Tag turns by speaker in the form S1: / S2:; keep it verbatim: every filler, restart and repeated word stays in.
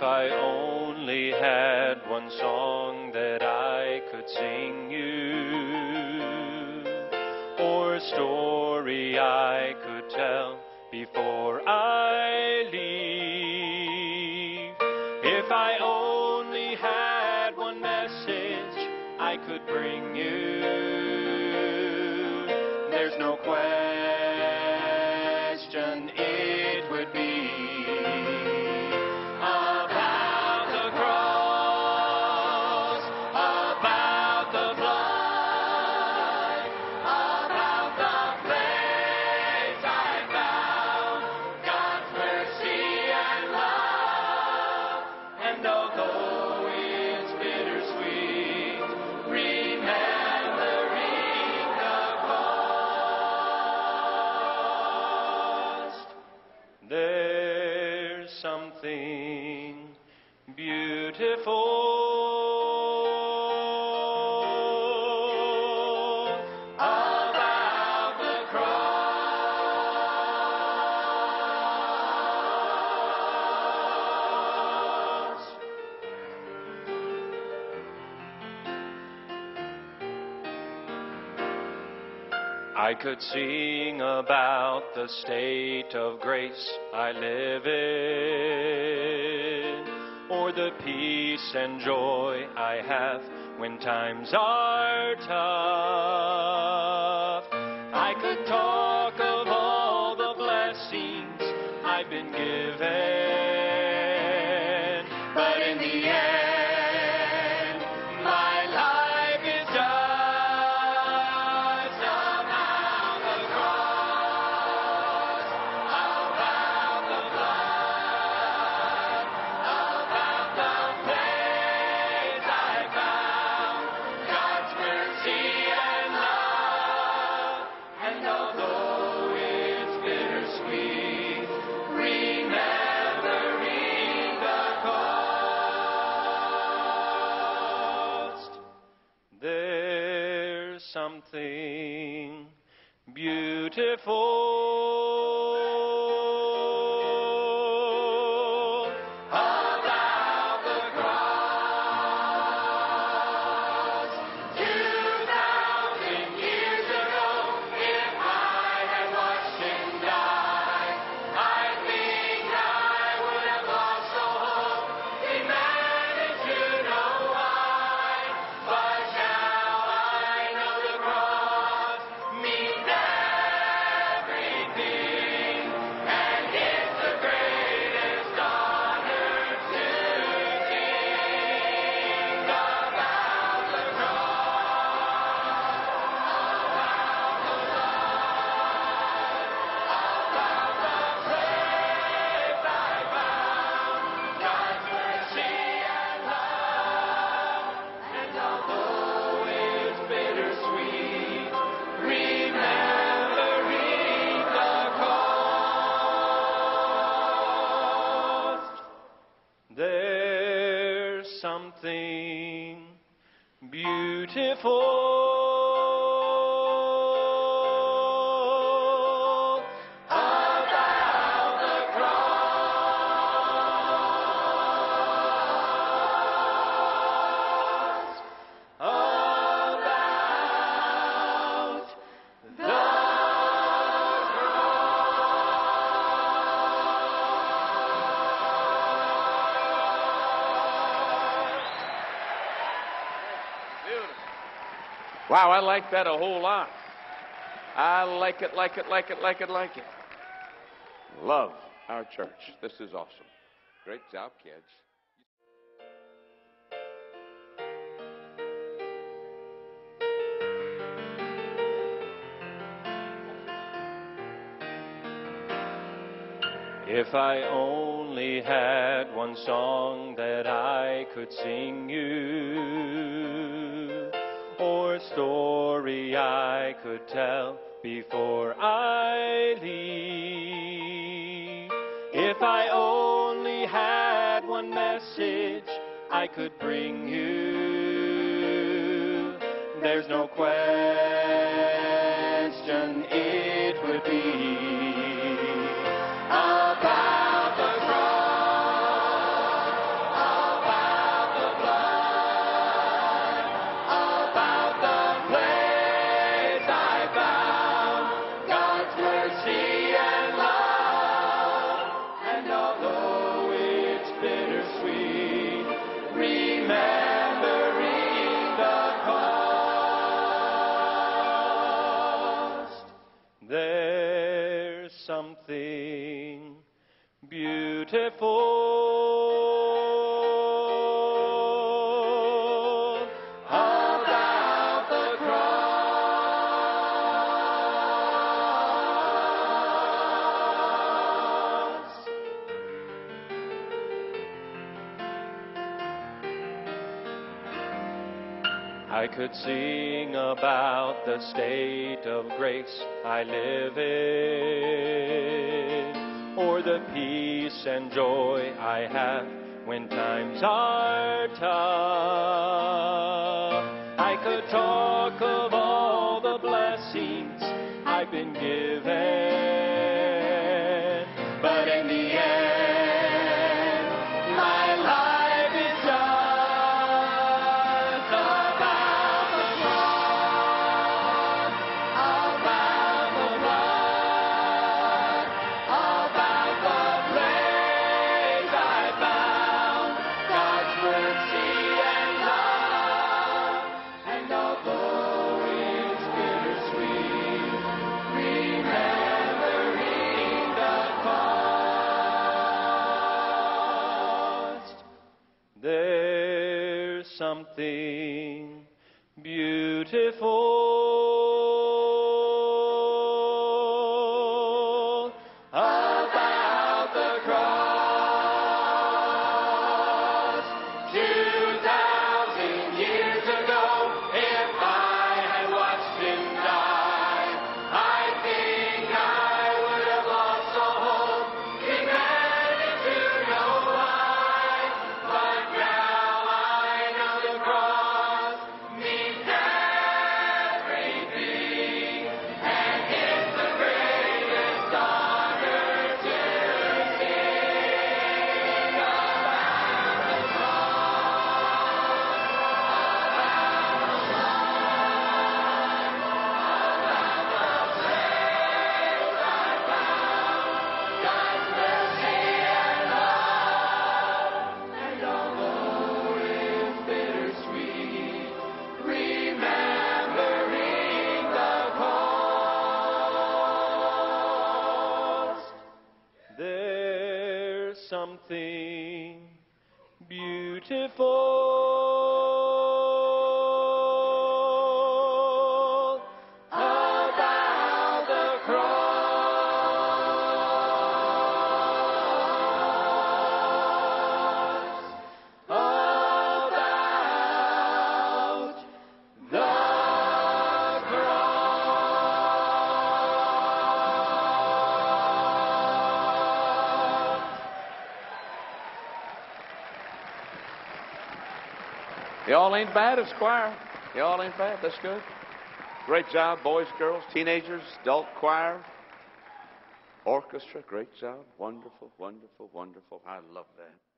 S1: I only had one song that I could sing you, or a story I could tell before I leave. If I only had one message I could bring you, there's no question it would be about the cross, about the blood, about the place I found God's mercy and love. And although it's bittersweet, remembering the cost, there's something beautiful about the cross. I could sing about the state of grace I live in, or the peace and joy I have when times are tough. I could talk of all the blessings I've been given, but in the end, my life is just about the cross, about the blood, about the place I found God's mercy and love. And although it's bittersweet, remembering the cost, there's something beautiful about the cross. Two thousand years ago, if I had watched him die, I think I would have lost all hope, demanded to know why. But now I know the cross means everything, and it's the greatest honor to sing about the cross, about the blood, about the place I found God's mercy and love. And although it's bittersweet, remembering the cost, there's something beautiful about the cross, about the
S2: Wow, I like that a whole lot. I like it, like it, like it, like it, like it. Love our church. This is awesome. Great job, kids.
S1: If I only had one song that I could sing you, or a story I could tell before I leave. If I only had one message I could bring you, there's no question it would be about the cross,
S3: I could sing about the state of grace I live in, or the peace and joy I have when times are tough. I could talk of all the blessings I've been given, but in the end, my life is just about the cross, about the blood, about the place I found God's mercy and love. And although it's bittersweet, remembering the cost, there's something beautiful about the cross. Two thousand years ago, if I had watched him die, I think I would have lost all hope, demanded to know why. But now I know the cross means everything, and it's the greatest honor to sing about the God's mercy and love. And although it's bittersweet, remembering the cost, there's something beautiful about the cross, about the cross.
S2: Y'all ain't bad as choir. Y'all ain't bad. That's good. Great job, boys, girls, teenagers, adult choir, orchestra. Great job. Wonderful, wonderful, wonderful. I love that.